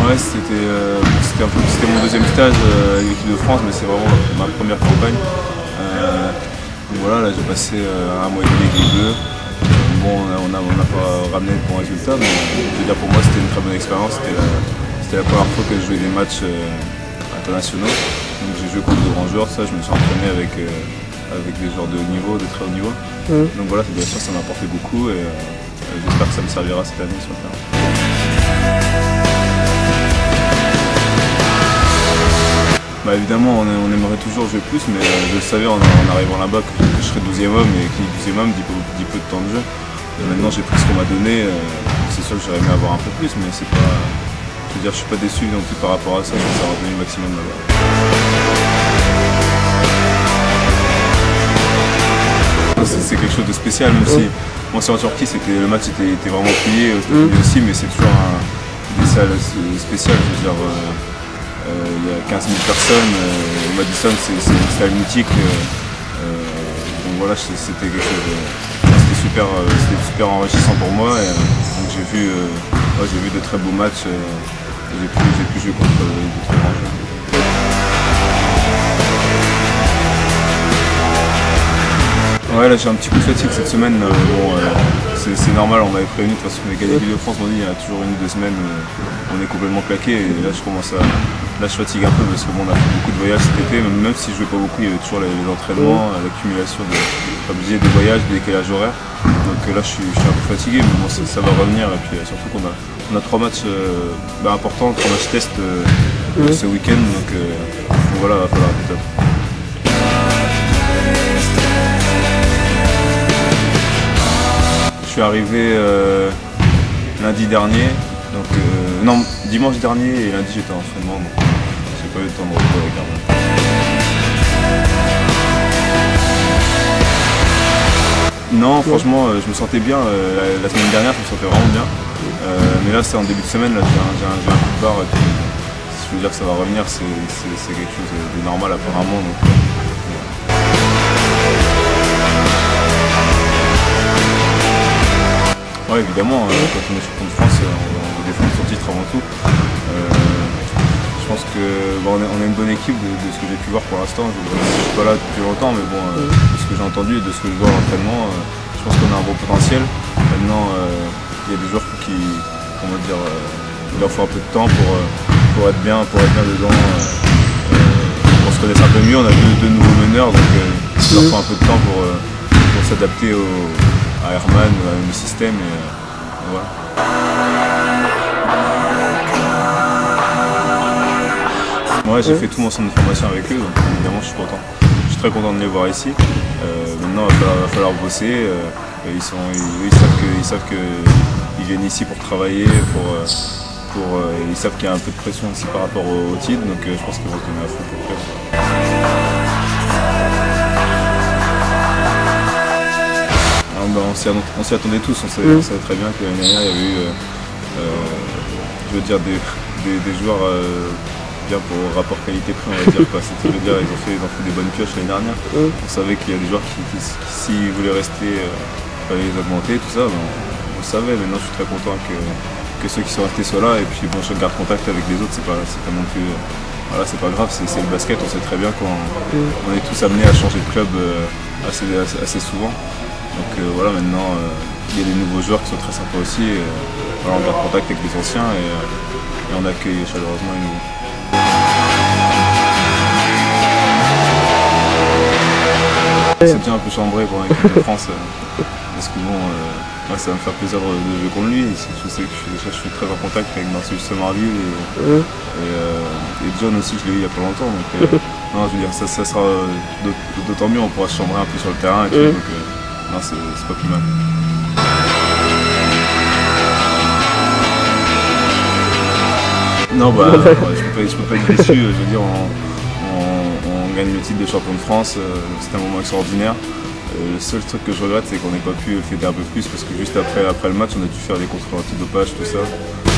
Ouais, c'était mon deuxième stage avec l'équipe de France, mais c'est vraiment ma première campagne. Donc voilà, là j'ai passé un mois et demi avec les Bleus. Bon, on n'a pas ramené de bons résultats, mais je veux dire, pour moi c'était une très bonne expérience. C'était la première fois que je jouais des matchs internationaux. Donc j'ai joué contre de grands joueurs, ça je me suis entraîné avec des joueurs de haut niveau, de très haut niveau. Donc voilà, bien sûr ça m'a apporté beaucoup et j'espère que ça me servira cette année sur le terrain. Bah évidemment on aimerait toujours jouer plus, mais je le savais en arrivant là-bas que je serais 12e homme et qui dit 12e homme dit peu de temps de jeu. Maintenant j'ai pris ce qu'on m'a donné, c'est sûr que j'aurais aimé avoir un peu plus, mais c'est pas. Je veux dire, je suis pas déçu non plus par rapport à ça, je pense avoir donné le maximum là-bas. C'est quelque chose de spécial, même si moi c'est en Turquie, le match était vraiment plié, aussi, mais c'est toujours des salles spéciales, je veux dire. Il y a 15 000 personnes, Madison c'est une salle mythique, donc voilà, c'était quelque chose c'était super enrichissant pour moi, et donc j'ai vu de très beaux matchs, j'ai pu jouer contre de très grands joueurs. Ouais, là j'ai un petit coup de fatigue cette semaine, c'est normal, on m'avait prévenu, de toute façon les gars de France m'ont dit il y a toujours 1 ou 2 semaines on est complètement claqué, et là je fatigue un peu parce que bon, on a fait beaucoup de voyages cet été, même si je jouais pas beaucoup, il y avait toujours les entraînements, l'accumulation des voyages, des décalages horaires. Donc là je suis un peu fatigué, mais bon, ça va revenir, et puis surtout qu'on a 3 matchs importants, 3 matchs test ce week-end, donc voilà, il va falloir être top. Je suis arrivé lundi dernier, donc non, dimanche dernier, et lundi j'étais en entraînement, donc j'ai pas eu le temps de regarder. Non, franchement, je me sentais bien. La semaine dernière, je me sentais vraiment bien. Mais là, c'est en début de semaine, là, j'ai un coup de barre, et puis je veux dire que ça va revenir, c'est quelque chose de normal apparemment. Donc, ouais, évidemment, quand on est champion de France, on veut défendre son titre avant tout. Je pense qu'on a une bonne équipe de ce que j'ai pu voir pour l'instant. Je ne suis pas là depuis longtemps, mais bon, de ce que j'ai entendu et de ce que je vois à l'entraînement, je pense qu'on a un bon potentiel. Maintenant, il y a des joueurs il leur faut un peu de temps pour être bien dedans. On se connaisse un peu mieux, on a deux nouveaux meneurs, donc il leur faut un peu de temps pour s'adapter à Herman, au système, et voilà. Ouais, j'ai fait tout mon centre de formation avec eux, donc évidemment je suis content. Je suis très content de les voir ici. Maintenant il va falloir bosser. Ils savent qu'ils viennent ici pour travailler, ils savent qu'il y a un peu de pression aussi par rapport au titre, donc je pense qu'ils vont tenir à fond pour le club. On s'y attendait tous, on savait très bien que l'année dernière il y avait eu je veux dire, des joueurs bien pour rapport qualité-prix, on va dire. Je veux dire, ils ont fait des bonnes pioches l'année dernière. On savait qu'il y a des joueurs qui s'ils voulaient rester, il fallait les augmenter, tout ça. Ben, on le savait. Maintenant, je suis très content que ceux qui sont restés soient là. Et puis, bon, je garde contact avec les autres, c'est pas non plus. Voilà, c'est pas grave, c'est le basket, on sait très bien qu'on est tous amenés à changer de club assez souvent. Donc voilà, maintenant, il y a des nouveaux joueurs qui sont très sympas aussi. Voilà, on garde contact avec les anciens et on accueille chaleureusement les nouveaux. C'est déjà un peu chambré pour l'équipe de France, parce que bon, ça va me faire plaisir de jouer contre lui. Je sais que je suis très en contact avec Marcus Semarville et John aussi, je l'ai eu il y a pas longtemps. Donc, non, je veux dire, ça sera d'autant mieux, on pourra se chambrer un peu sur le terrain. Et tout, donc, non, c'est pas plus mal. Non, bah, je peux pas être déçu. Je veux dire, on gagne le titre de champion de France, c'est un moment extraordinaire. Le seul truc que je regrette, c'est qu'on n'ait pas pu le fêter un peu plus, parce que juste après le match, on a dû faire des contrôles antidopage, tout ça.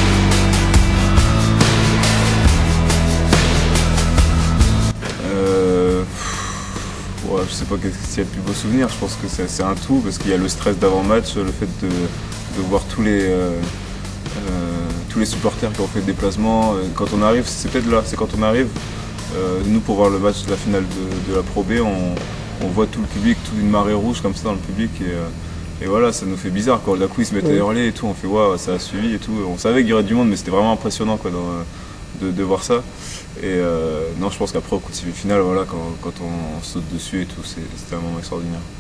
Ouais, je sais pas s'il y a de plus beaux souvenirs, je pense que c'est un tout, parce qu'il y a le stress d'avant-match, le fait de voir tous les tous les supporters qui ont fait le déplacement. Quand on arrive, c'est peut-être là, c'est quand on arrive, nous pour voir le match de la finale de la Pro B, on voit tout le public, toute une marée rouge comme ça dans le public et voilà, ça nous fait bizarre quand d'un coup ils se mettent à hurler et tout, on fait waouh, ça a suivi et tout. On savait qu'il y aurait du monde mais c'était vraiment impressionnant quoi, de voir ça. Et non, je pense qu'après au coup de sifflet final, voilà, quand on saute dessus et tout, c'était un moment extraordinaire.